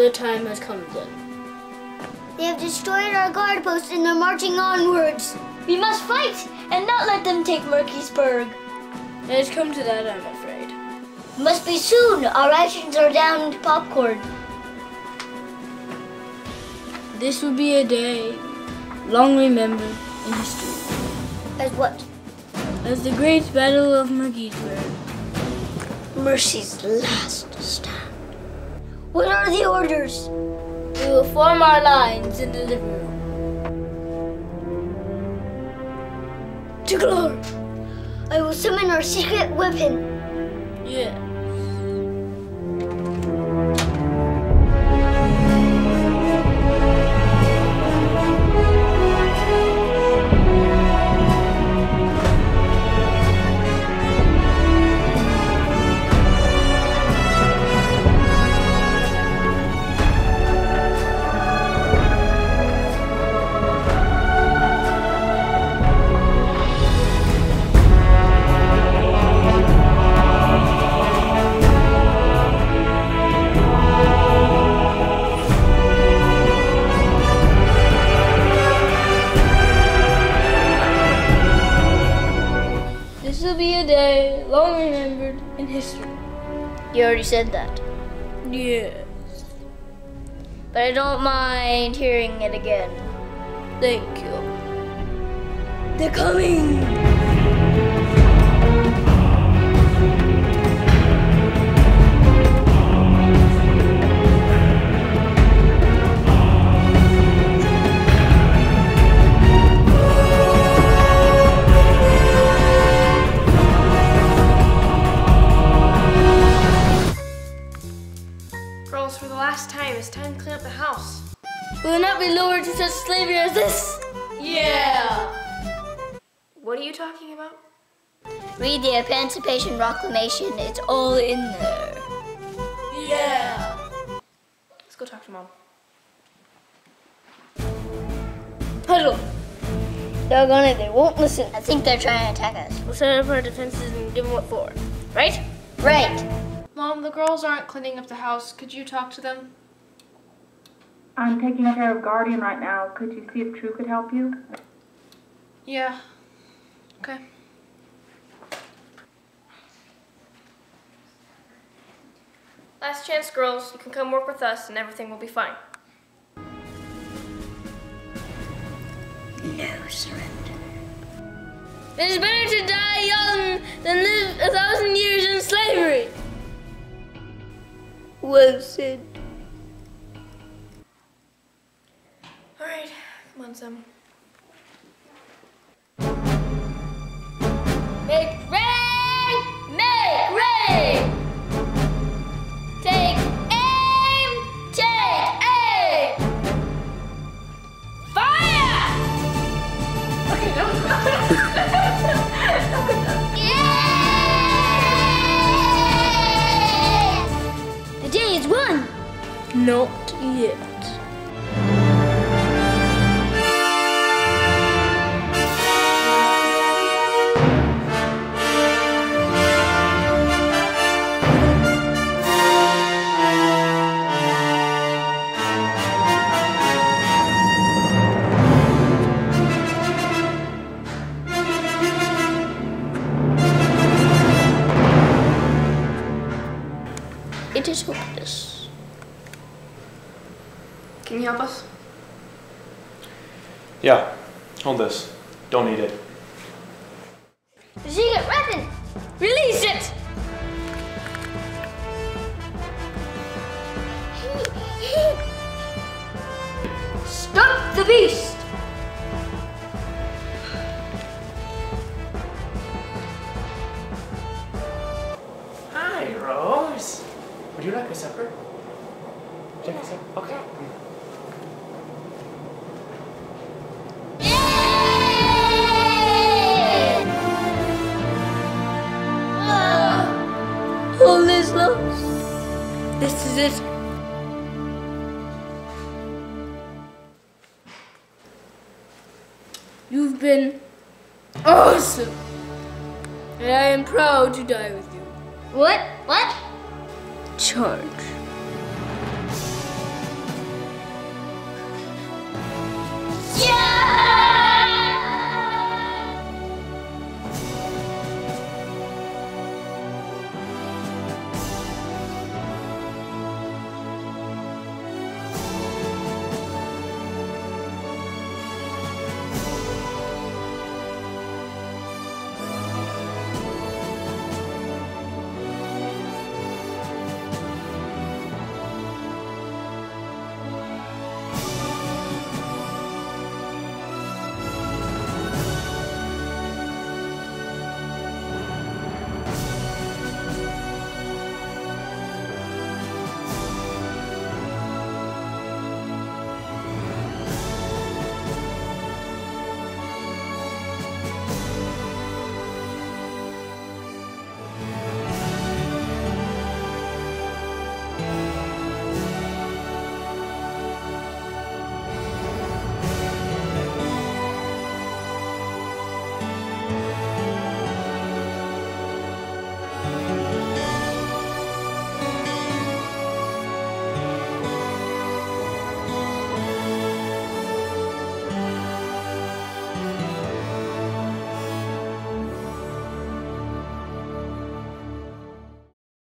The time has come then. They have destroyed our guard post and they're marching onwards. We must fight and not let them take Mirkysburg. It has come to that, I'm afraid. Must be soon. Our rations are down to popcorn. This will be a day long remembered in history. As what? As the great Battle of Mirkysburg. Mercy's last stand. What are the orders? We will form our lines in the living room. To glory! I will summon our secret weapon. Yes. This will be a day long remembered in history. You already said that. Yes. But I don't mind hearing it again. Thank you. They're coming! Girls, for the last time, it's time to clean up the house. We will not be lowered to such slavery as this! Yeah! What are you talking about? Read the Emancipation Proclamation. It's all in there. Yeah! Let's go talk to Mom. Huddle! Doggone it, they won't listen. I think they're trying to attack us. We'll set up our defenses and give them what for. Right? Right. Mom, the girls aren't cleaning up the house. Could you talk to them? I'm taking care of Guardian right now. Could you see if True could help you? Yeah. Okay. Last chance, girls. You can come work with us and everything will be fine. No surrender. It is better to die young than live 1,000 years in slavery! Well said. All right, come on, Sam. Make rain! Make rain! Take aim! Take aim! Fire! Okay, no. Yeah! The day is won. Not yet. It is hopeless. Can you help us? Yeah, hold this. Don't need it. The secret weapon. Release it! Stop the beast. Hi, Rose. Would you like a supper? Would you like a supper? Okay. All is lost. This is it. You've been awesome. And I am proud to die with you. What? What? Charge.